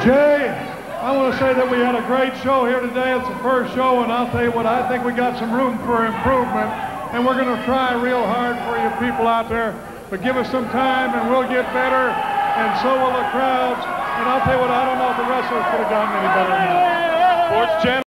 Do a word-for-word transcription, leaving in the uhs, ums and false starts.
Jay, I want to say that we had a great show here today. It's the first show, and I'll tell you what, I think we got some room for improvement, and we're going to try real hard for you people out there. But give us some time, and we'll get better, and so will the crowds. And I'll tell you what, I don't know if the wrestlers could have gotten any better than that. Sports Channel.